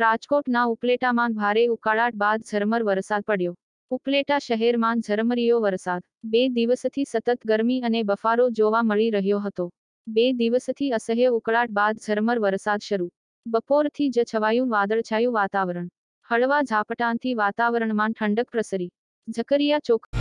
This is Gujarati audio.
રાજકોટના ઉપલેટામાં ભારે ઉકાળાટ બાદ ઝરમર વરસાદ પડ્યો. ઉપલેટા શહેરમાં ઝરમરીયો વરસાદ. 2 દિવસથી સતત ગરમી અને બફારો જોવા મળી રહ્યો હતો. 2 દિવસથી અસહ્ય ઉકળાટ બાદ ઝરમર વરસાદ શરૂ. બપોરથી જ છવાયું વાદળછાયું વાતાવરણ. હળવા ઝાપટાંથી વાતાવરણમાં ઠંડક પ્રસરી. ઝકરિયા ચોક